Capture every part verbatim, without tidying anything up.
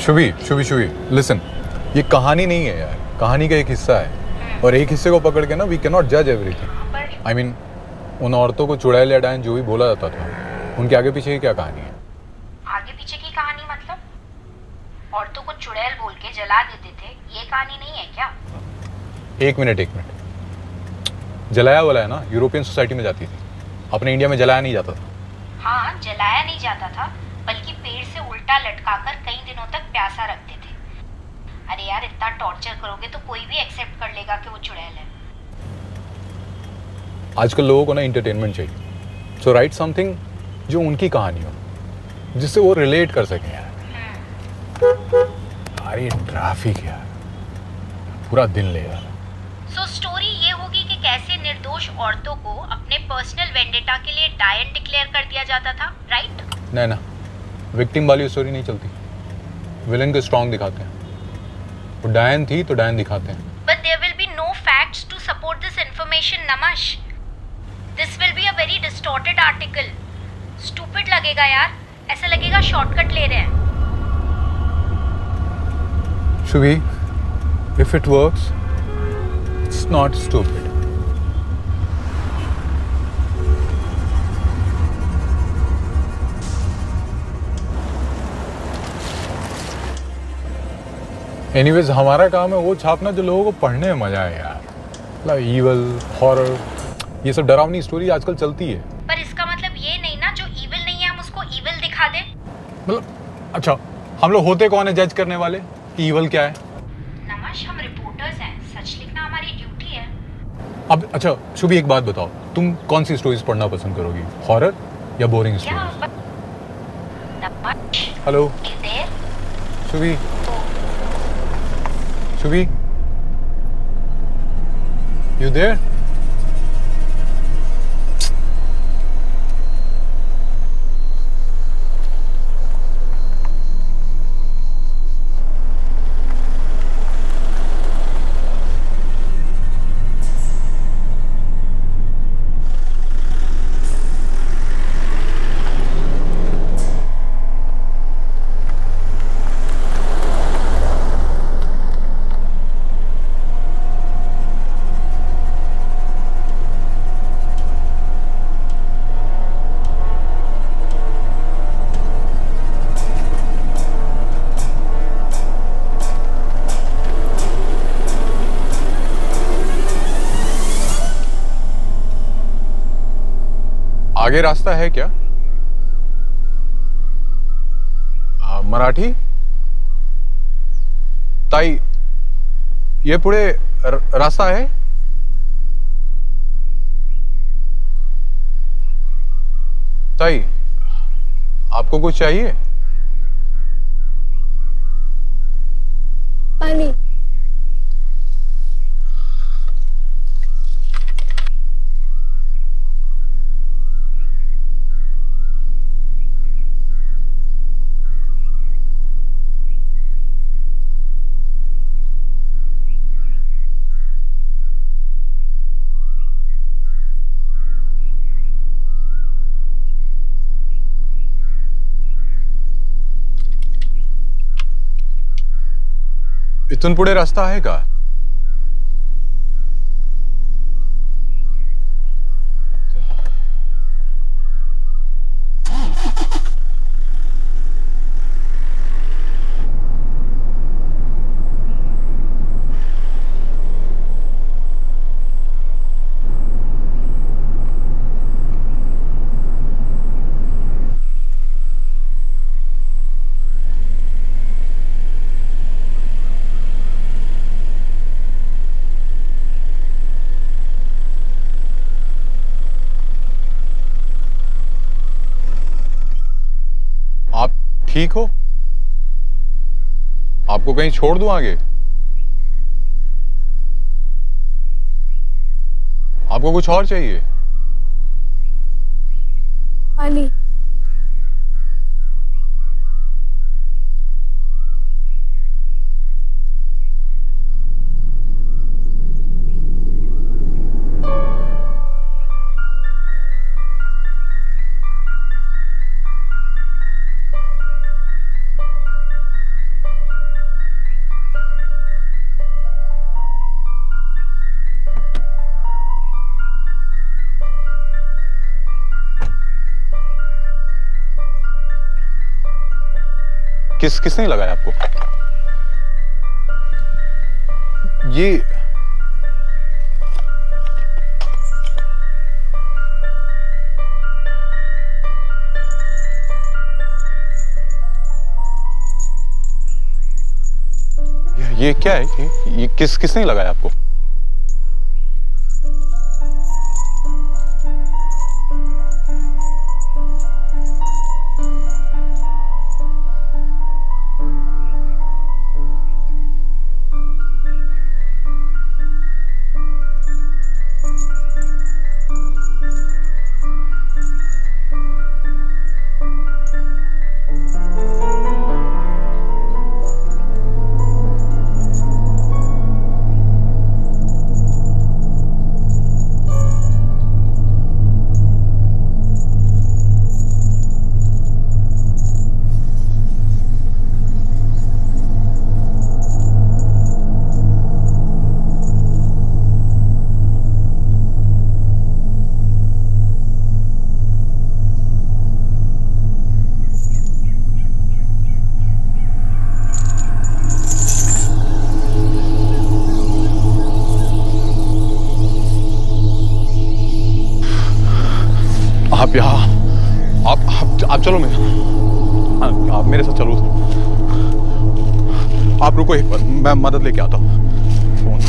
Shubhi Shubhi Shubhi listen, ये कहानी नहीं है यार, कहानी का एक हिस्सा है और एक हिस्से को पकड़ के ना वी कैन नॉट जज एवरीथिंग। आई मीन उन औरतों को चुड़ैल या डायन जो भी बोला जाता था, उनके आगे पीछे की क्या कहानी है? आगे पीछे की कहानी मतलब औरतों को चुड़ैल बोल के जला देते थे, ये कहानी नहीं है क्या? एक मिनट एक मिनट जलाया वाला है ना, यूरोपियन सोसाइटी में जाती थी, अपने इंडिया में जलाया नहीं जाता था। हाँ, जलाया नहीं जाता था, बल्कि पेड़ से उल्टा लटकाकर कई दिनों तक प्यासा रखते थे। अरे यार, इतना टॉर्चर करोगे तो कोई भी एक्सेप्ट कर लेगा कि वो चुड़ैल है। आजकल लोगों को ना एंटरटेनमेंट चाहिए, सो राइट समथिंग जो उनकी कहानी हो, जिससे वो रिलेट कर सकें यार। अरे ट्रैफिक यार, पूरा दिन ले यार। सो स्टोरी ये होगी कि कैसे निर्दोष औरतों को अपने पर्सनल वेंडेटा के लिए डायन डिक्लेयर कर दिया जाता था, राइट? नहीं ना, विक्टिम वाली स्टोरी नहीं चलती, विलन को स्ट्रॉन्ग दिखाते हैं। वो डायन थी तो डायन दिखाते हैं। But there will be no facts to support this information, Namash. This will be a very distorted article. Stupid लगेगा यार, ऐसा लगेगा शॉर्टकट ले रहे हैं। Shubhi, if it works, it's not stupid. Anyways, हमारा काम है वो छापना जो लोगों को पढ़ने में मजा है यार। मतलब ईवल, हॉरर, ये सब डरावनी स्टोरी आजकल चलती है। पर इसका मतलब ये नहीं ना, जो ईविल नहीं है हम उसको ईविल दिखा दें। मतलब अच्छा, हम लोग होते कौन है जज करने वाले कि ईवल क्या है? नमश, हम रिपोर्टर्स हैं, सच लिखना हमारी ड्यूटी है। अब अच्छा शुभी, एक बात बताओ, तुम कौन सी स्टोरीज पढ़ना पसंद करोगी, हॉरर या boring stories? Hello Shubhi, Shubhi, you there? आगे रास्ता है क्या? आ, मराठी ताई, ये पुढे रास्ता है? ताई, आपको कुछ चाहिए? पानी। इथून पुढे रास्ता आहे का? आप ठीक हो? आपको कहीं छोड़ दूं आगे? आपको कुछ और चाहिए? पानी। किस किसने लगाया आपको? ये ये क्या है? ये, ये किस किसने लगाया आपको? आप यहाँ आप, आप आप चलो मेरे आप मेरे साथ चलो। आप रुको एक बार, मैं मदद लेके आता हूँ। Phone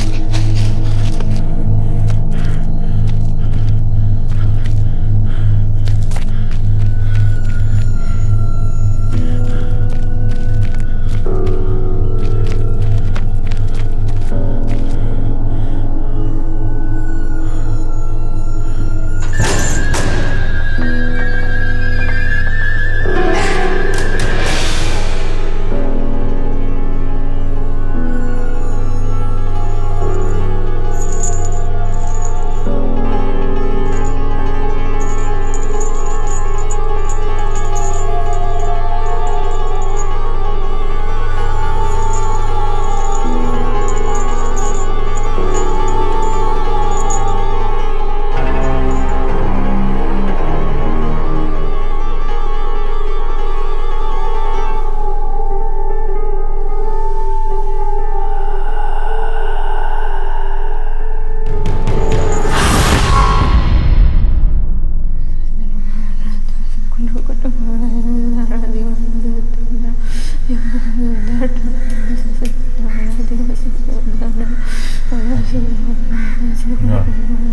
Yeah.